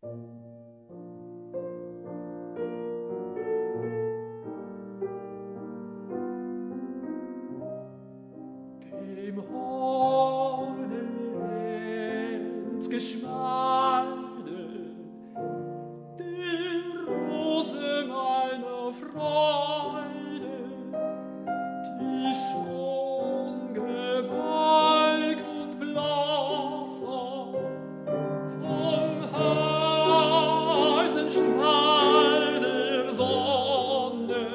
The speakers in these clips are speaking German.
Dem holden Lenzgeschmeide, der Rose meiner Freude, die schon gebeugt und blasser vom heißen Strahl der Sonne,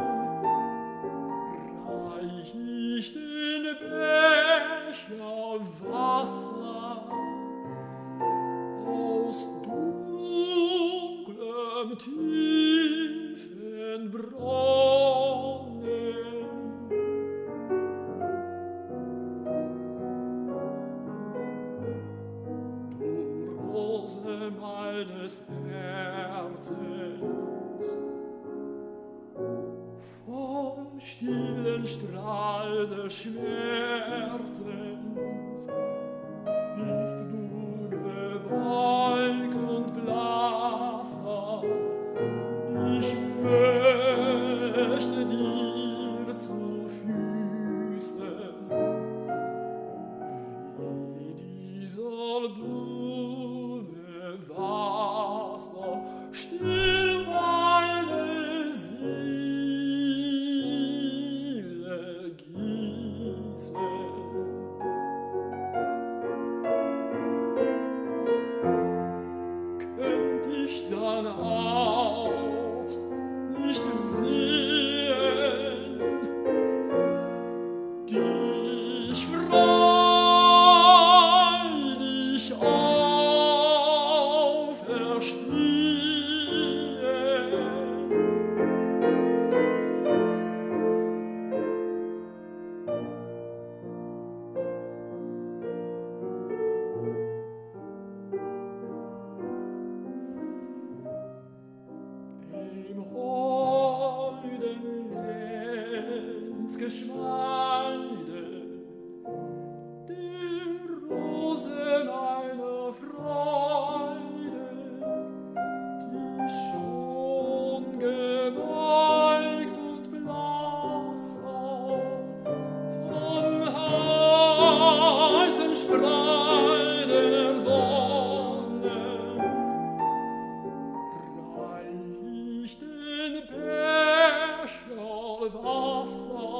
reich ich den Becher Wasser aus dunklem, tiefen Brunnen. Du Rose meines Herzens, vom stillen Strahl des Schmerzens bist du gebeugt und blasser. Ich möchte dir zu Füßen, wie dieser Blume Wasser, still meine Seele gießen. Könnt ich dann auch nicht sehen, dich freudig auferstehen? Dem holden Lenzgeschmeide, der Rose meiner Freude, die schon gebeugt und blasser vom heißen Strahl der Sonne, reich ich den Becher Wasser